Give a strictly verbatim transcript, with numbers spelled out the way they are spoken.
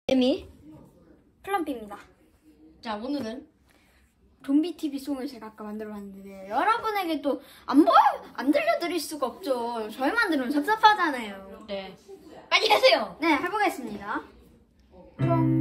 에미. 플럼피입니다. 자, 오늘은 좀비 티비 송을 제가 아까 만들어봤는데 여러분에게 또 안 보여 안 들려드릴 수가 없죠. 저희만 들으면 섭섭하잖아요. 네. 빨리 하세요. 네, 해보겠습니다. 좀